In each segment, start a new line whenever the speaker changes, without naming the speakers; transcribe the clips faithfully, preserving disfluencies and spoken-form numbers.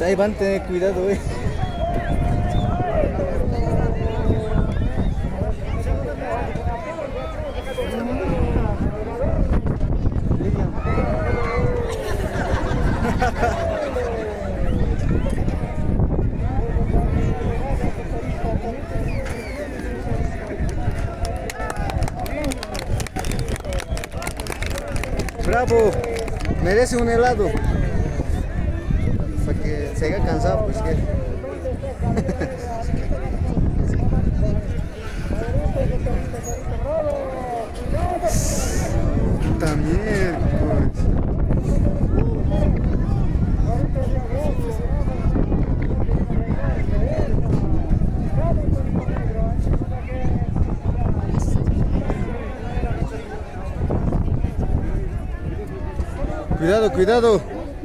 ahí van a tener cuidado, eh. Bravo, merece un helado. Para que se haya cansado, pues que. También, pues. Cuidado, cuidado.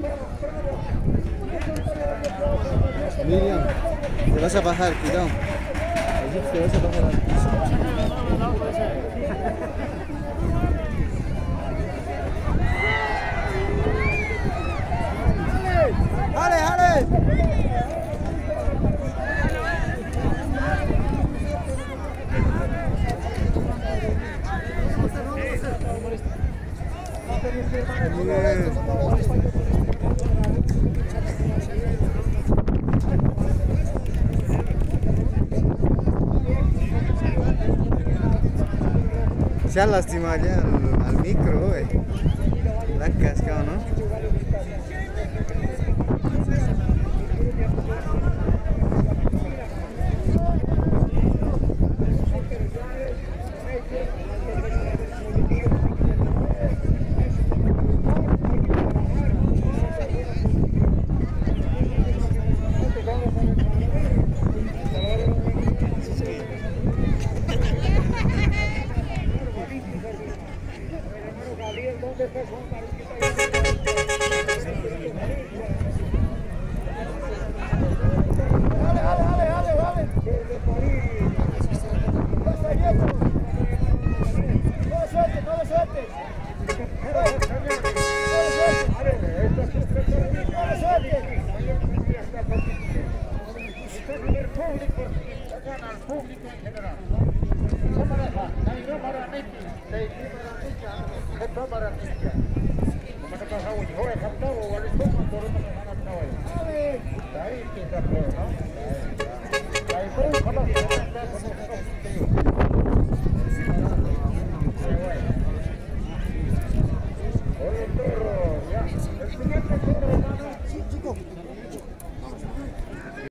Miriam, te vas a bajar, cuidado. Te vas a bajar al piso. ¡Jale, jale! Se ha lastimado ya al, al micro, güey. La han cascado, ¿no?
Ahí está,